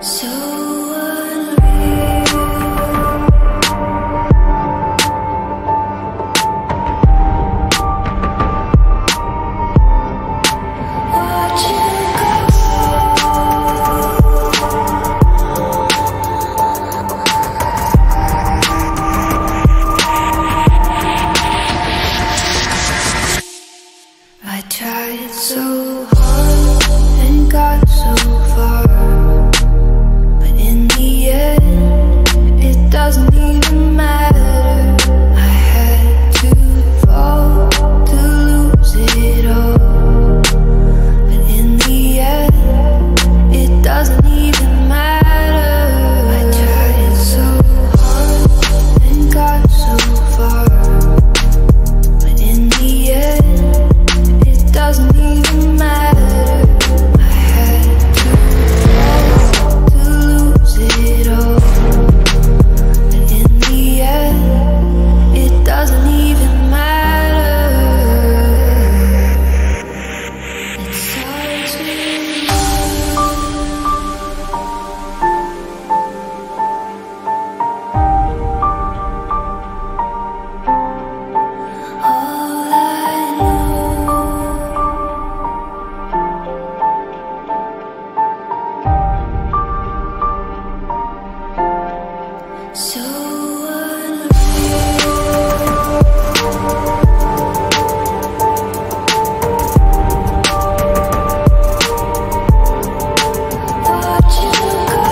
So I tried so hard and got so far, but in the end, it doesn't even matter. I had to fall to lose it all, but in the end, it doesn't even matter. I tried so hard and got so far, but in the end, it doesn't even matter. I had to fall to lose it all, but in the end, it doesn't even matter. It starts with all I know. So unreal. Watch you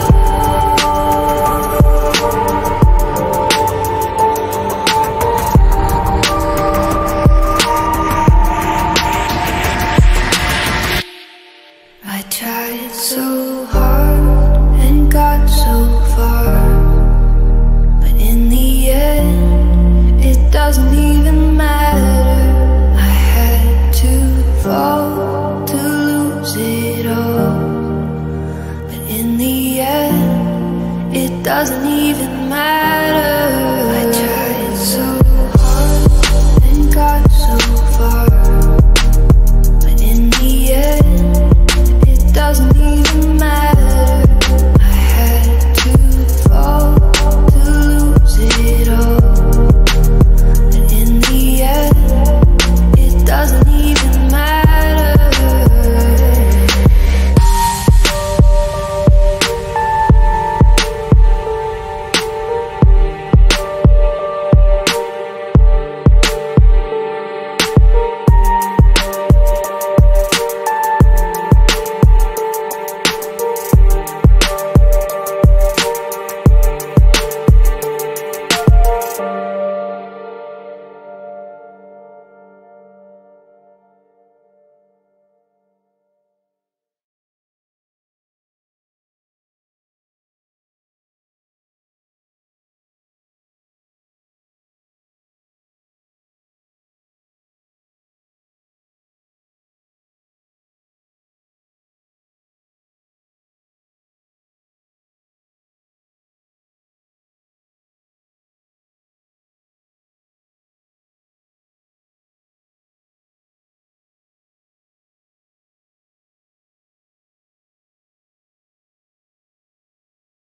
I tried so hard and got so far, but in the end, it doesn't even matter. I had to fall to lose it all, but in the end, it doesn't even matter.